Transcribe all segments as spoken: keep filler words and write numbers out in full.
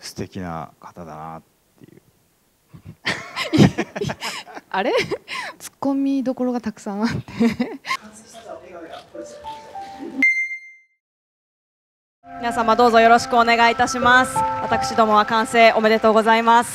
素敵な方だなっていう。 あれツッコミどころがたくさんあって皆様どうぞよろしくお願いいたします。私どもは完成おめでとうございます。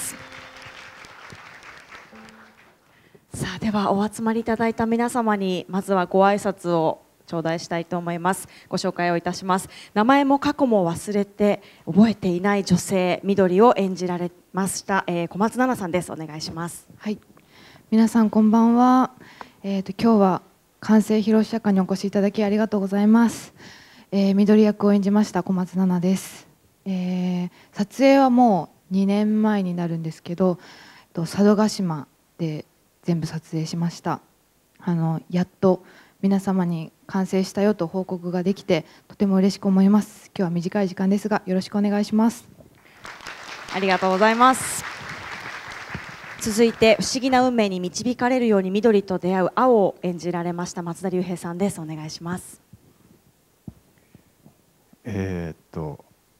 さあではお集まりいただいた皆様にまずはご挨拶を頂戴したいと思います。ご紹介をいたします。名前も過去も忘れて覚えていない女性緑を演じられました、えー、小松菜奈さんです。お願いします。 はい、皆さんこんばんは。えーと今日は完成披露試写会にお越しいただきありがとうございます。えー、緑役を演じました小松菜奈です。えー、撮影はもうにねんまえになるんですけど、佐渡島で全部撮影しました。あのやっと皆様に完成したよと報告ができてとても嬉しく思います。今日は短い時間ですがよろしくお願いします。 ありがとうございます。続いて不思議な運命に導かれるように緑と出会う青を演じられました松田龍平さんです。お願いします。 えー、っと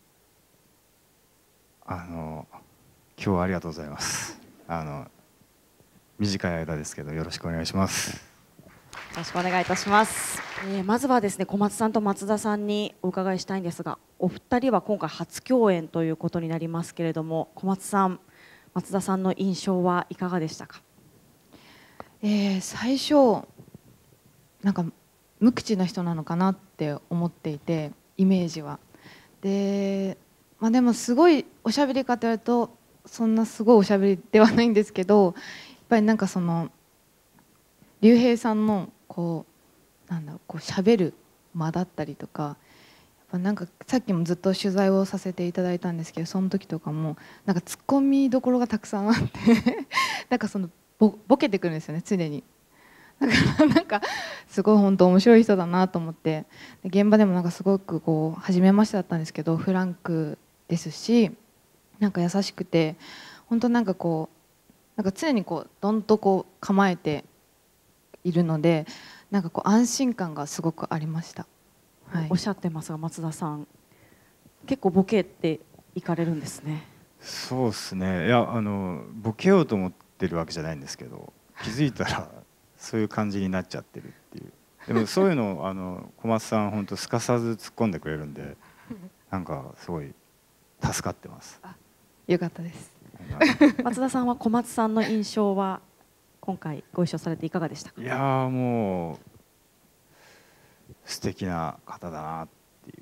あの今日はありがとうございます。あの短い間ですけどよろしくお願いします。 よろしくお願いいたします。えー、まずはですね小松さんと松田さんにお伺いしたいんですが、お二人は今回初共演ということになりますけれども、小松さん松田さんの印象はいかがでしたか？ えー、最初なんか無口な人なのかなって思っていて、イメージは。で、まあ、でもすごいおしゃべりかというとそんなすごいおしゃべりではないんですけど、やっぱりなんかその龍平さんのこうなんだろうこう喋る間だったりとか、やっぱなんかさっきもずっと取材をさせていただいたんですけど、その時とかもなんかツッコミどころがたくさんあってなんかそのボボケてくるんですよね常に。だからなんかすごい本当面白い人だなと思って、で現場でもなんかすごくこう初めましてだったんですけどフランクですし、なんか優しくて本当なんかこうなんか常にこうどんとこう構えているので、なんかこう安心感がすごくありました。はい、 おっしゃってますが松田さん結構ボケていかれるんですね。 そうですね。いやあのボケようと思ってるわけじゃないんですけど、気づいたらそういう感じになっちゃってるっていう。でもそういうのをあの小松さん本当すかさず突っ込んでくれるんで、なんかすごい助かってます。 あ、よかったです。 松田さんは小松さんの印象は今回ご一緒されていかがでしたか？ いやーもう素敵な方だなっていう。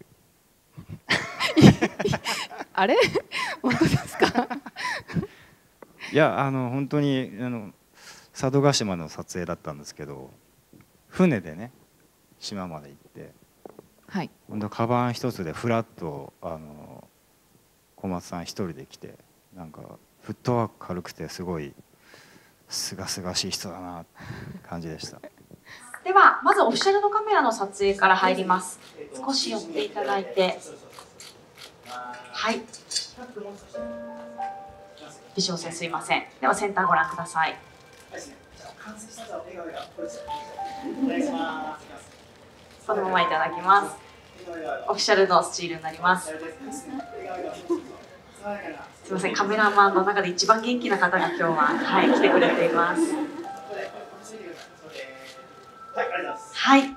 あれ本当ですか？ いやあの本当にあの佐渡島の撮影だったんですけど、船でね島まで行って、 はい、 本当カバン一つでフラッとあの小松さん一人で来て、なんかフットワーク軽くてすごいすがすがしい人だなって感じでした。 ではまずオフィシャルのカメラの撮影から入ります。少し寄っていただいて、はい、微笑線すいません。ではセンターご覧ください。そのままいただきます。オフィシャルのスチールになります。すいません、カメラマンの中で一番元気な方が今日は、はい、来てくれています。はい、